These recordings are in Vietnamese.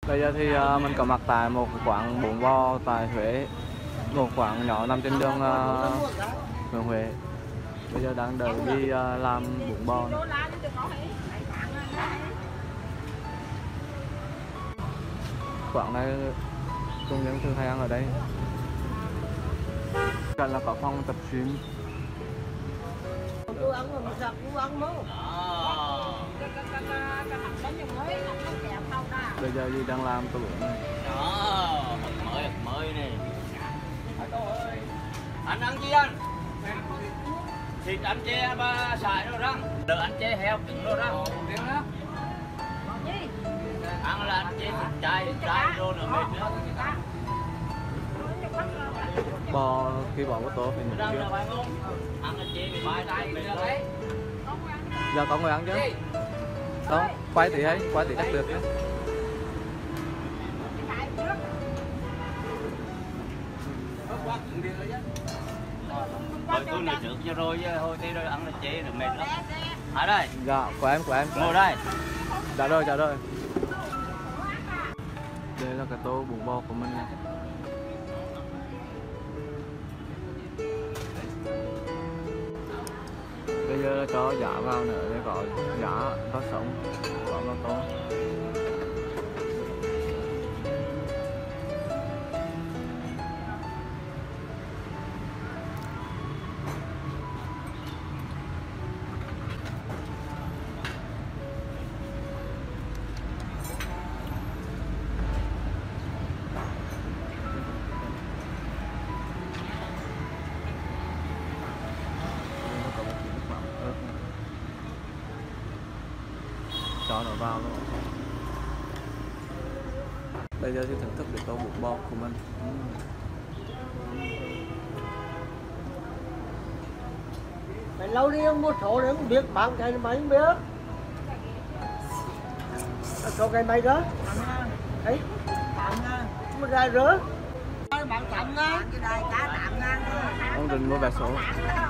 Bây giờ thì mình có mặt tại một quán bún bò tại Huế, một quán nhỏ nằm trên đường Nguyễn Huệ. Bây giờ đang đợi đi làm bún bò này. Quán này công nhân thường hay ăn ở đây. Gần là có phòng tập gym. Bây giờ gì đang làm tôi bún này. Đó, mới này. Anh ăn gì anh? Thịt anh chê ba xài đâu răng. Đợi anh chê heo trứng đâu răng. Ăn là anh chê thịt chay rồi nữa mệt nữa. Bò khi bò có tốt thì mình chưa. Ăn anh chê thì bài đây mệt thôi. Giờ có người ăn chứ? Không, quay thì thấy, quay thì chắc được chứ. Rồi tôi nói trước cho rồi chứ thôi tí rồi ăn là chế được mệt lắm. À đây. Dạ, của em. Ngồi đây. Dạ rồi. Đây là cái tô bún bò của mình này. Bây giờ cho giá vào nữa để có giá có sống có vào tô. Cho nó vào luôn. Bây giờ thì thưởng thức được tô bún bò của mình. Mày lâu đi ông mua số để không biết bán cái mày không biết. Số cái mày đó. Đấy. Mua ra rửa. Bạn tạm nha. Ông Đình mua vé số.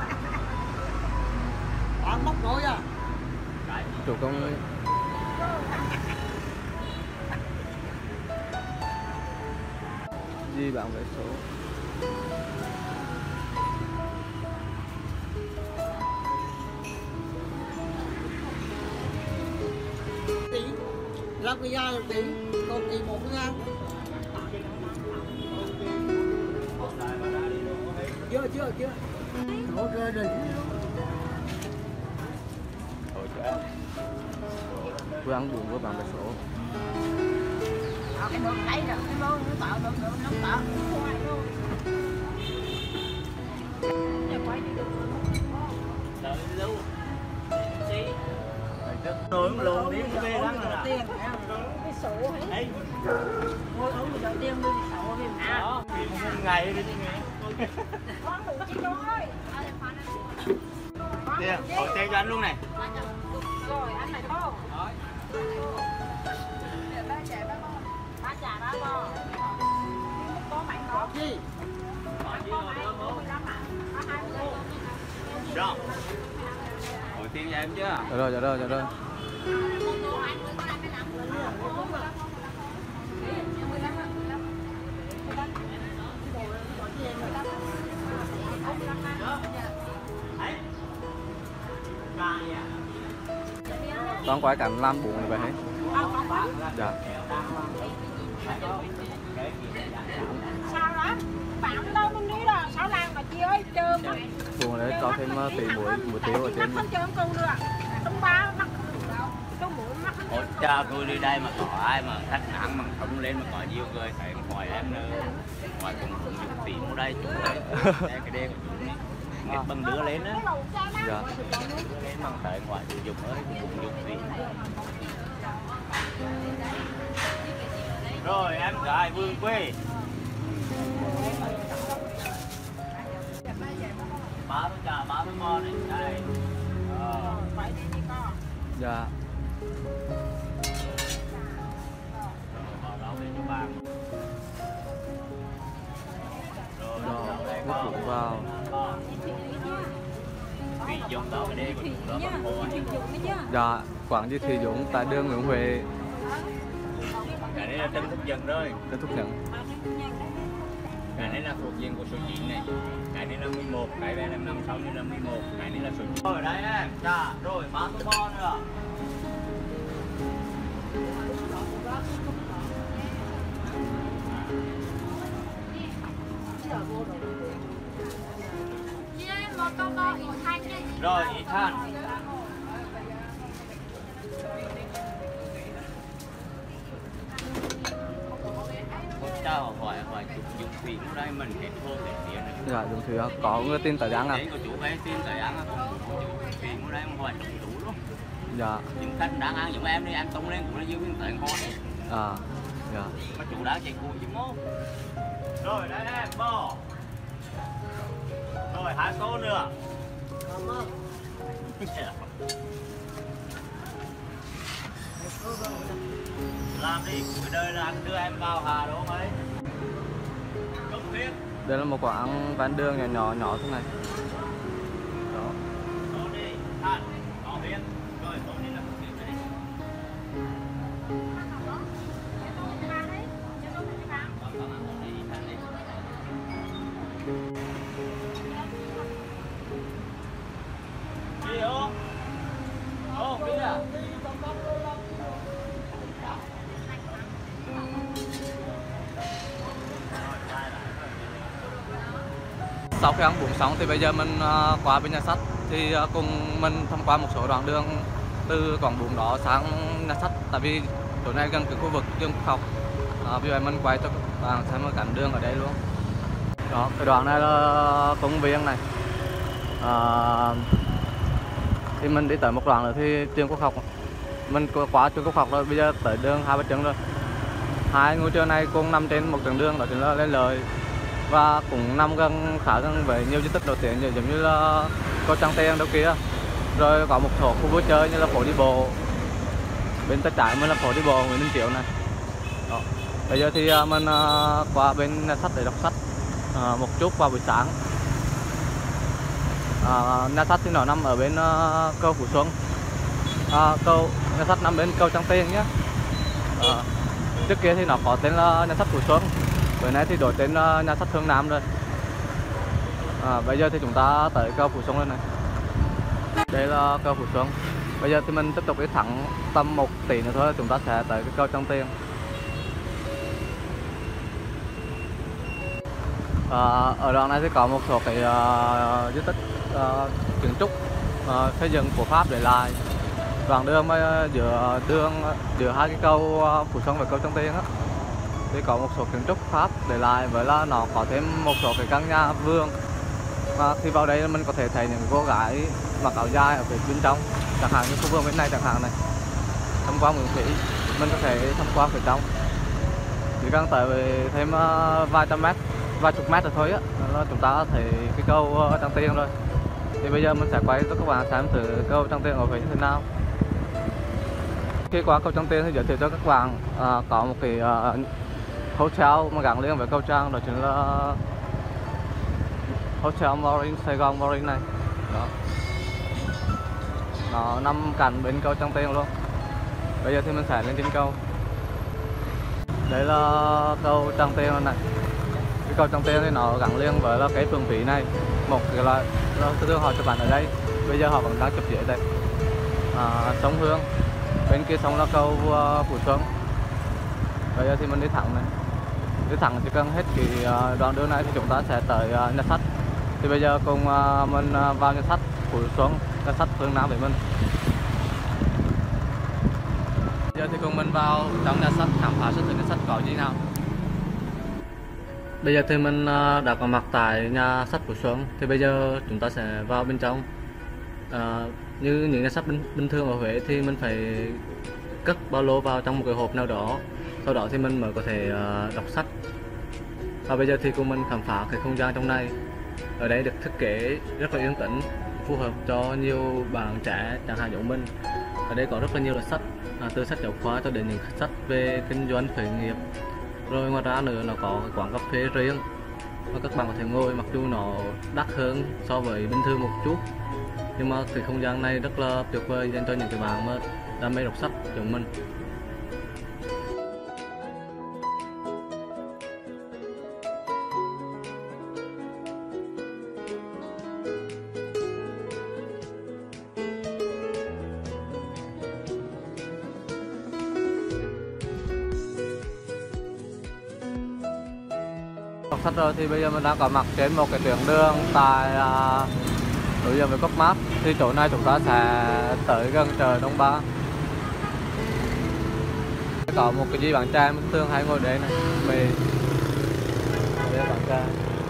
Bạn móc nổi à. Chủ công gì bạn vé số. Tí. Làm cái da một tí. Còn tí một cái ăn. Chưa. Hỗ trợ đình. Vừa ăn bún với bạn vé số. Cái nước đấy rồi, cái nó tạo được nó tạo hoài luôn. Đợi lưu. Xí. Rồi luôn đi về đó là. Cái sổ ấy. Ngồi uống rồi tiêu đi sổ đi mà. Đó, một ngày đi nghe. Con đủ chi thôi. Tiền, hỏi tiền cho anh luôn này. Rồi, anh này to. Ba chả ba bò. Có mày có. Gì? Rồi. Hỏi tiền cho em chưa? Dạ rồi. Con quay cảnh làm bún này vậy hết. Dạ. Sao đó? Bạn đâu mình đi là sao làm mà chị ơi trơn á. Bún đấy có thêm tí muối tiêu ở trên. Không trơn cùng được. Trong ba mắc không được đâu. Trong mũi mắc không Ôi cha tôi đi đây mà có ai mà khách nặng mà không lên mà có nhiều người thấy ngoài em nữa. Ngoài cùng dùng tiền ở đây chúng đây. Cái đen của chúng này. Nghe bằng đứa lên á. Dạ. Đứa lên bằng tại ngoài dùng ơi cũng dùng tiền. Rồi em gái vương quê. Ba đứa trà, ba đứa ngon này. Đây. Dạ. Rồi, nước bún vào. Thủy Dũng Dạ, quán gì Thủy Dũng tại đường Nguyễn Huệ. Cái đấy là Trần Thúc Dân rồi. Trần Thúc Nhận. Cái này là thuộc diện của số 9 này. Cái này là 11, cái này là 56 này là 11, cái này là số 9. Rồi đấy em, dạ, rồi 3 tô bo nữa. Rồi, ít than. Chào hỏi chụp dùng thủy lúc đây mình kết hôn để tiền nữa. Dạ dùng thủy có người tin tờ giang à? Đấy của chú bé tin tờ giang à? Thủy lúc đây hỏi chụp đủ luôn. Dạ. Những khách đang ăn giống em đi ăn tung lên cũng là dương tới ngon. À. Dạ. Mà chú đã chạy cùi chứ mốt. Rồi đây em bò. Rồi 2 tô nữa. Làm đi, cuối đời là đưa em vào Hà đúng không ấy? Không biết. Đây là một quán ven đường nhỏ thế này. Đó. Tô đi, ăn, có biết. Rồi, tô đi là không biết đấy. Đi không? Không biết à? Sau khi ăn bún xong thì bây giờ mình qua bên nhà sách thì cùng mình tham quan một số đoạn đường từ quán bún đó sang nhà sách, tại vì chỗ này gần cái khu vực trường Quốc học. Vì vậy mình quay cho các bạn xem một cảnh đường ở đây luôn. Đó, cái đoạn này là công viên này. Thì mình đi tới một đoạn nữa thì trường Quốc học, mình qua trường Quốc học rồi, bây giờ tới đường Hai Bà Trưng rồi. Hai ngôi trường này cùng nằm trên một trường đường, đó chính là Lê Lợi, và cũng nằm gần khá gần với nhiều di tích nổi tiếng giống như là cầu Tràng Tiền đâu kia. Rồi có một số khu vui chơi như là phố đi bộ, bên tay trái mình là phố đi bộ Nguyễn Đình Chiểu này. Đó. Bây giờ thì mình qua bên nhà sách để đọc sách một chút vào buổi sáng. Nhà sách thì nó nằm ở bên cầu Phú Xuân, nhà sách nằm bên cầu Tràng Tiền nhé. Trước kia thì nó có tên là nhà sách Phú Xuân, bữa nay thì đổi tên nhà sách Hương Nam rồi. Bây giờ thì chúng ta tới cầu Phú Xuân rồi này. Đây là cầu Phú Xuân. Bây giờ thì mình tiếp tục đi thẳng tầm 1 tỷ nữa thôi, chúng ta sẽ tới cái cầu Tràng Tiền. Ở đoạn này thì có một số cái di tích kiến trúc xây dựng của Pháp để lại. Đoạn đường mà giữa hai cái cầu Phú Xuân và cầu Tràng Tiền á, thì có một số kiến trúc Pháp để lại, với là nó có thêm một số cái căn nhà vườn. Và khi vào đây mình có thể thấy những cô gái mặc áo dài ở phía bên trong, chẳng hạn như khu vườn bên này chẳng hạn này. Tham quan Nguyễn Thủy, mình có thể tham quan phía trong. Chỉ cần tới thêm vài chục mét rồi thôi á, là chúng ta thấy cái cầu Tràng Tiền rồi. Thì bây giờ mình sẽ quay cho các bạn xem thử cầu Tràng Tiền ở Huế như thế nào. Khi qua cầu Tràng Tiền thì giới thiệu cho các bạn có một cái hotel mà gắn liền với cầu Tràng, đó chính là Hotel Marine Sài Gòn Marine này. Đó. Nó nằm cạnh bên cầu Tràng Tiền luôn. Bây giờ thì mình sẽ lên trên cầu. Đây là cầu Tràng Tiền này. Cái cầu Tràng Tiền thì nó gắn liền với là cái phường thủy này, một cái là thường họ chụp ảnh ở đây. Bây giờ họ vẫn đang chụp dưới đây. Sông Hương, bên kia sông là cầu Phú Xuân. Bây giờ thì mình đi thẳng này, đi thẳng chỉ cần hết cái đoạn đường này thì chúng ta sẽ tới nhà sách. Thì bây giờ cùng mình vào nhà sách Phú Xuân, nhà sách Hương Nam với mình. Giờ thì cùng mình vào trong nhà sách khám phá xem thử nhà sách có gì nào. Bây giờ thì mình đã có mặt tại nhà sách Phú Xuân. Thì bây giờ chúng ta sẽ vào bên trong. Như những nhà sách bình thường ở Huế thì mình phải cất ba lô vào trong một cái hộp nào đó, sau đó thì mình mới có thể đọc sách. Và bây giờ thì cùng mình khám phá cái không gian trong này. Ở đây được thiết kế rất là yên tĩnh, phù hợp cho nhiều bạn trẻ chẳng hạn giống mình. Ở đây có rất là nhiều loại sách, từ sách giáo khoa cho đến những sách về kinh doanh khởi nghiệp. Rồi ngoài ra nữa nó có cái quán cà phê riêng và các bạn có thể ngồi, mặc dù nó đắt hơn so với bình thường một chút, nhưng mà cái không gian này rất là tuyệt vời dành cho những cái bạn mà đam mê đọc sách giống mình. đọc sách rồi thì bây giờ mình đang có mặt trên một cái tuyến đường tại đối diện với Cốc Máp. Thì chỗ này chúng ta sẽ tới gần chợ Đông Ba. Có một cái gì bạn trai mình thường hay ngồi đấy này, mì đây bạn trai.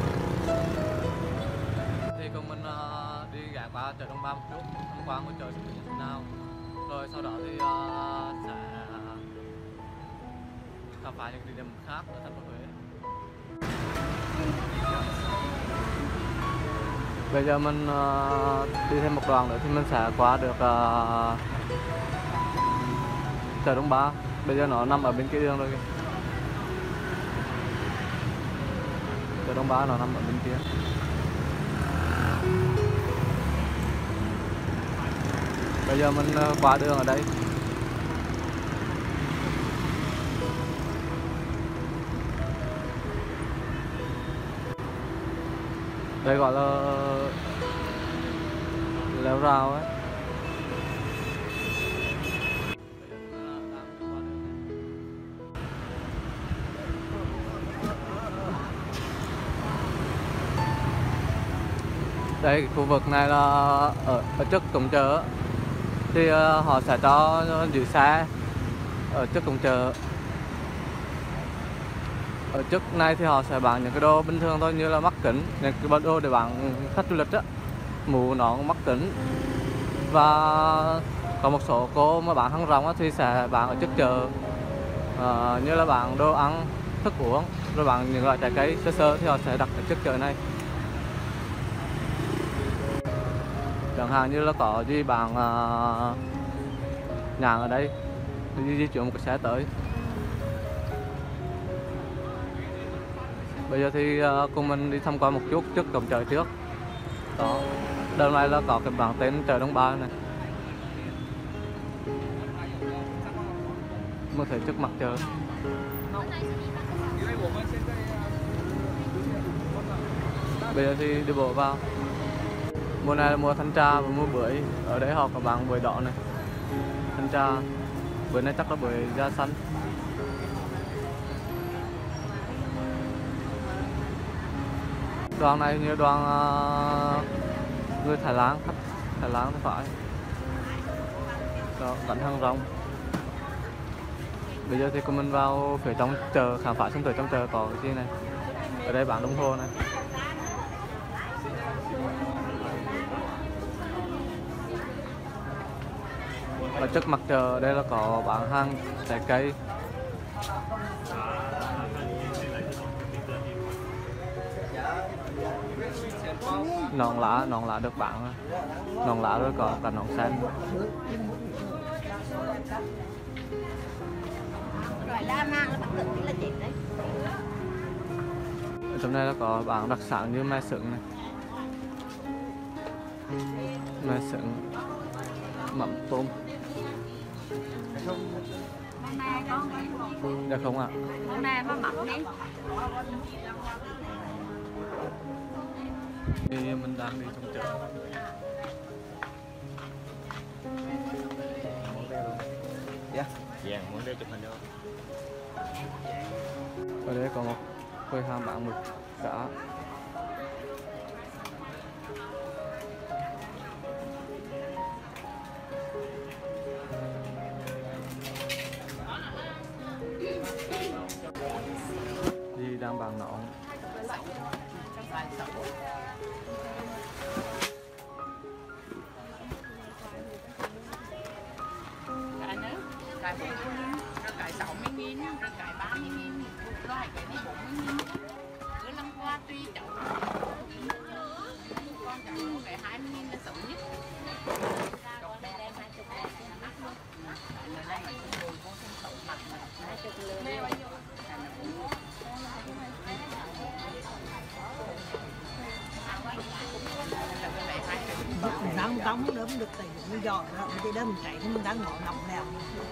Thì cùng mình đi ghé qua chợ Đông Ba một chút, tham quan một chợ như thế nào, rồi sau đó thì sẽ khám phá những địa điểm khác ở thành phố Huế. Bây giờ mình đi thêm một đoạn nữa thì mình sẽ qua được chợ Đông Ba. Bây giờ nó nằm ở bên kia đường rồi kìa. Chợ Đông Ba nó nằm ở bên kia. Bây giờ mình qua đường ở đây. Đây gọi là leo rào ấy. Đây khu vực này là ở trước cổng chợ thì họ sẽ cho giữ xe ở trước cổng chợ. Ở trước này thì họ sẽ bán những cái đồ bình thường thôi, như là mắt kính, những cái đồ để bán khách du lịch á, mũ nón, mắt kính. Và có một số cô mà bán hàng rong á thì sẽ bán ở trước chợ, như là bán đồ ăn, thức uống, rồi bán những loại trái cây sơ sơ thì họ sẽ đặt ở trước chợ này. Chẳng hạn như là có gì bán nhãn ở đây thì di chuyển một cái xe tới. Bây giờ thì cùng mình đi tham quan một chút trước cổng chợ trước. Đó, đợt này là có cái bảng tên chợ Đông Ba này. Mình thấy trước mặt chợ. Bây giờ thì đi bộ vào. Mùa này là mùa thanh tra và mùa bưởi. Ở đấy họ có bán bưởi đỏ này, thanh tra. Bưởi này chắc là bưởi da xanh. Đoàn này như đoàn người Thái Lan, khách Thái Lan thì phải. Đó, gánh hàng rong. Bây giờ thì cùng mình vào phía trong chợ khám phá xem thử trong chợ có cái gì này. Ở đây bán đồng hồ này. Ở trước mặt chợ đây là có bán hàng trái cây. Nón lá được bán, nón lá rồi có cả nón sen. Rồi la mang là bắt cực là chị đấy. Ở trong này là có bán đặc sản như me sừng này, me sừng, mắm tôm. Được không ạ? Me mà mặn đi. Thì mình đang đi trong chợ. Dạ. Dạ, muốn đi chụp hình đâu. Ở đây có một quầy hàng bán mực cá. Thì đang bán nón. Cái 60.000, rồi cái 30.000, rồi cái này 40.000. Cứ năm qua tuy cháu con cháu cái 20.000 là xấu nhất. Còn đây đem 20 là mắc luôn. Ở đây là người vô thêm xấu mặt 20 lừa đi bao nhiêu? Mình đang tắm đó mình được tiền mình dọn rồi mình đó mình chạy mình đang ngồi nằm nào.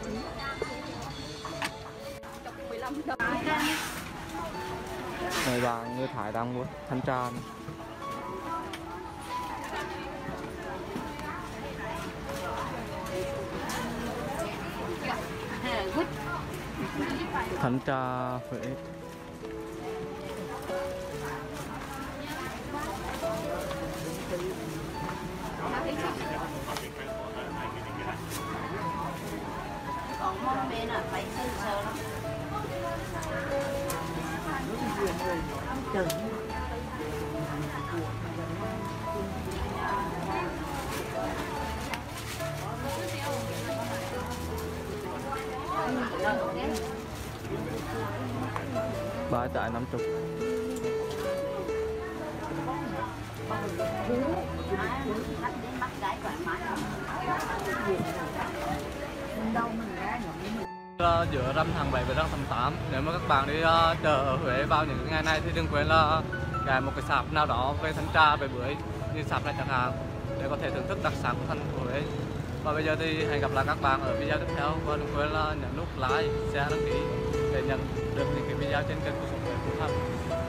Này bạn người Thái đang muốn thanh tra này. Thanh tra Huế. món bên là phải sơ sơ lắm. Ba trái 50. Bắt đến bắt gái thoải mái. Đâu mình ra nữa. Giữa rằm tháng 7 và rằm tháng 8, nếu mà các bạn đi chợ ở Huế vào những ngày này thì đừng quên là ghé một cái sạp nào đó về Thanh Trà, về bưởi như sạp này chẳng hạn, để có thể thưởng thức đặc sản của thành phố Huế. Và bây giờ thì hẹn gặp lại các bạn ở video tiếp theo, và đừng quên là nhấn nút like, share, đăng ký để nhận được những cái video trên kênh của Sống Huế Food Hub.